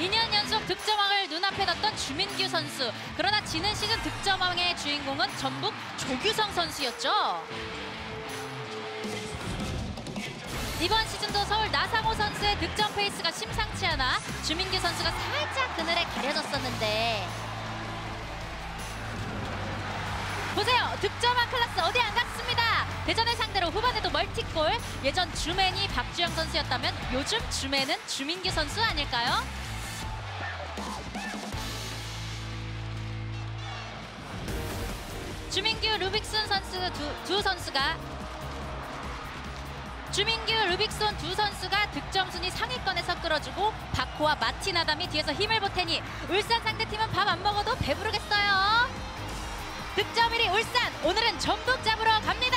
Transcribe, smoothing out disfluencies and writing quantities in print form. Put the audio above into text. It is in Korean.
2년 연속 득점왕을 눈앞에 뒀던 주민규 선수. 그러나 지난 시즌 득점왕의 주인공은 전북 조규성 선수였죠. 이번 시즌도 서울 나상호 선수의 득점 페이스가 심상치 않아 주민규 선수가 살짝 그늘에 가려졌었는데 보세요. 득점왕 클래스 어디 안 갔습니다. 대전을 상대로 후반에도 멀티골. 예전 주맨이 박주영 선수였다면 요즘 주맨은 주민규 선수 아닐까요? 주민규, 루빅손 선수 두 선수가 주민규, 루빅손 두 선수가 득점 순위 상위권에서 끌어주고 바코와 마틴 아담이 뒤에서 힘을 보태니 울산 상대팀은 밥 안 먹어도 배부르겠어요. 득점 1위 울산, 오늘은 전북 잡으러 갑니다.